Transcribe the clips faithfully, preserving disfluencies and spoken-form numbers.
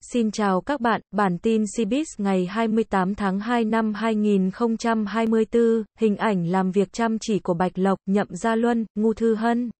Xin chào các bạn, bản tin Cbiz ngày hai mươi tám tháng hai năm hai nghìn không trăm hai mươi tư, hình ảnh làm việc chăm chỉ của Bạch Lộc, Nhậm Gia Luân, Ngô Thư Hân.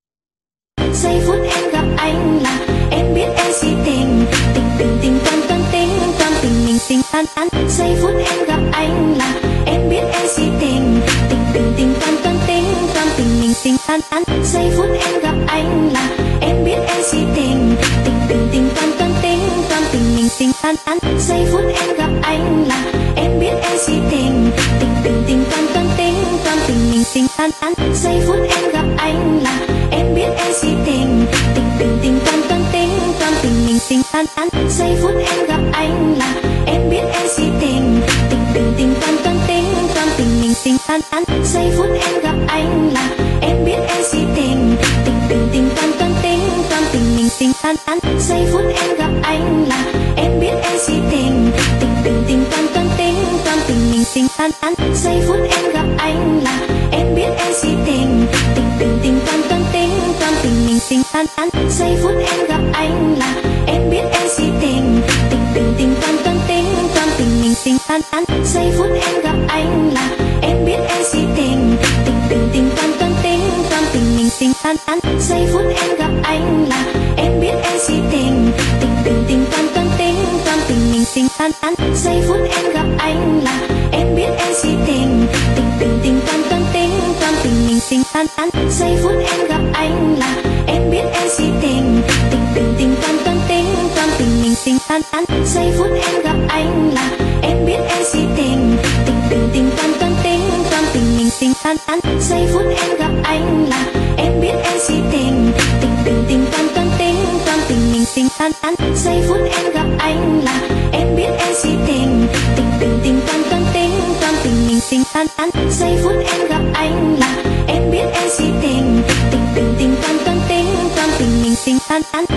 Giây phút em gặp anh là em biết em si tình, tình tình tình tâm tâm tình tâm tình mình tình an an. Giây phút em gặp anh là em biết em si tình, tình tình tình tâm tâm tình tâm tình mình tình an an. Giây phút em gặp anh là em biết em si tình, tình tình tình tâm tâm tình tâm tình mình tình an an. Giây phút em gặp anh là em biết em si tình, tình tình tình tâm tâm tình tâm tình mình tình an an. Giây phút em gặp anh là em biết em si tình, tình tình tình tâm tâm tình tâm tình mình tình an an. Giây phút em gặp anh là em biết em si tình, tình tình tình tâm tâm tình tâm tình mình tình an an. Giây phút em gặp anh là em biết em si tình, tình tình tình tâm tâm tình tâm tình mình tình an an. Giây phút em gặp anh là em biết em si tình, tình tình tình tâm tâm tình tâm tình mình tình an an. Giây phút em gặp anh là em biết em si tình, tình tình tình tâm tâm tình tâm tình mình tình an an. Giây phút em gặp anh là em biết em si tình, tình tình tình tâm tâm tình tâm tình mình tình an an. Giây phút em gặp anh là em biết em si tình, tình tình tình tâm tâm tình tâm tình mình tình an an. Giây phút em gặp anh là em biết em si tình, tình tình tình tâm tâm tình tâm tình mình tình an an. Giây phút em gặp anh là em biết em si tình, tình tình tình tâm tâm tình tâm tình mình tình an an. Giây phút em gặp anh là em biết em si tình, tình tình tình tâm tâm tình tâm tình mình tình an an. Giây phút em gặp anh là em biết em si tình, tình tình tình tâm tâm tình tâm tình mình tình an an. Giây phút em gặp anh là em biết em si tình, tình tình tình tâm tâm tình tâm tình mình tình an an. Giây phút em gặp anh là em biết em si tình, tình tình tình tâm tâm tình tâm tình mình tình an an. Giây phút em gặp anh là em biết em si tình, tình tình tình tâm tâm tình tâm tình mình tình an an.